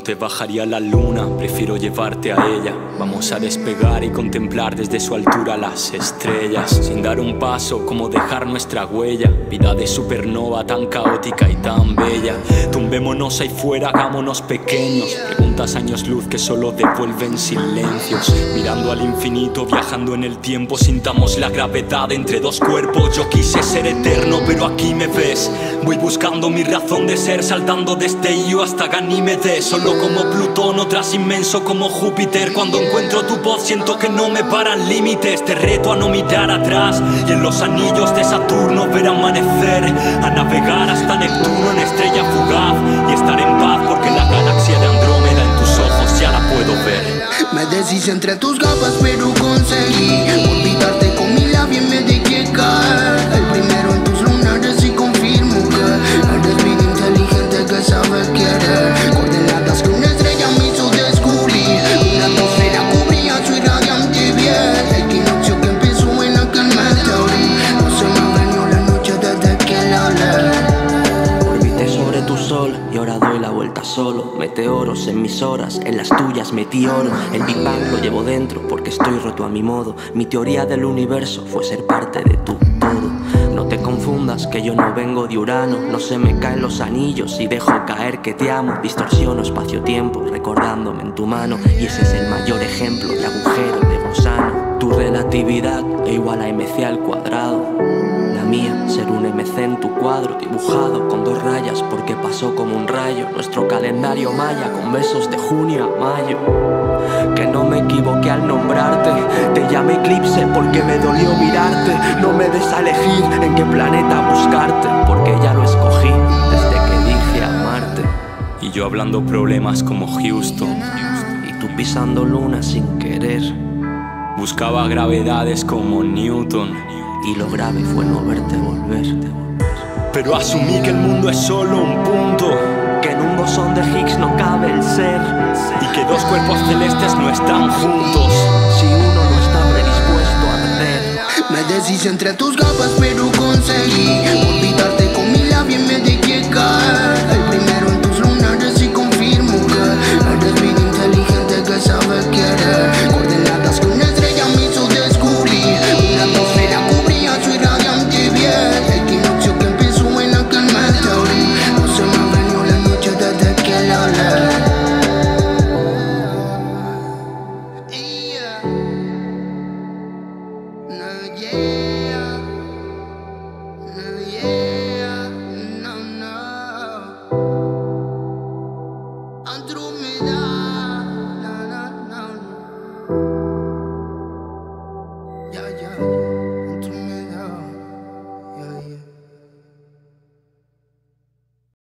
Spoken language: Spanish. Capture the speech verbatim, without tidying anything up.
te bajaría la luna, prefiero llevarte a ella. Vamos a despegar y contemplar desde su altura las estrellas, sin dar un paso, como dejar nuestra huella. Vida de supernova tan caótica y tan bella. Tumbémonos ahí fuera, hagámonos pequeños. Preguntas años luz que solo devuelven silencios. Mirando al infinito, viajando en el tiempo, sintamos la gravedad entre dos cuerpos. Yo quise ser eterno, pero aquí me ves. Voy buscando mi razón de ser, saltando desde Io hasta Ganímedes. Solo como Plutón, otras inmenso como Júpiter. Cuando encuentro tu voz siento que no me paran límites. Te reto a no mirar atrás y en los anillos de Saturno ver amanecer. A navegar hasta Neptuno en estrella fugaz y estar en paz porque la galaxia de Andrómeda en tus ojos ya la puedo ver. Me deshice entre tus gafas pero conseguí olvidarte con mi labio y me dejé caer. El primero en tus lunares y confirmo que eres bien inteligente que sabe querer. Coordenadas que una estrella me hizo descubrir. Una atmósfera cubría su irradiante piel. El equinoccio que empezó en aquel meteorito. No se me ha venido la noche desde que la leí. Orbité sobre tu sol y ahora doy la vuelta solo. Meteoros en mis horas, en las tuyas metí oro. El Big Bang lo llevo dentro porque estoy roto a mi modo. Mi teoría del universo fue ser parte de tu todo. No te confundas que yo no vengo de Urano. No se me caen los anillos y dejo caer que te amo. Distorsiono espacio-tiempo recordándome en tu mano. Y ese es el mayor ejemplo de agujero de gusano. Tu relatividad es igual a M C al cuadrado. La mía, ser un M C en tu cuadro, dibujado con dos rayas porque pasó como un rayo. Nuestro calendario maya con besos de junio a mayo. Que no me equivoqué al nombrarte. Te llamé eclipse porque me dolió mirarte. No me des a elegir en qué planeta buscarte, porque ya lo escogí desde que dije amarte. Y yo hablando problemas como Houston Y tú pisando luna sin querer. Buscaba gravedades como Newton Y lo grave fue no verte volver. Pero asumí que el mundo es solo un punto, Que en un bosón de Higgs no cabe el ser. y que dos cuerpos celestes no están juntos. Si uno no está predispuesto a arder. Me deshice entre tus gafas pero conseguí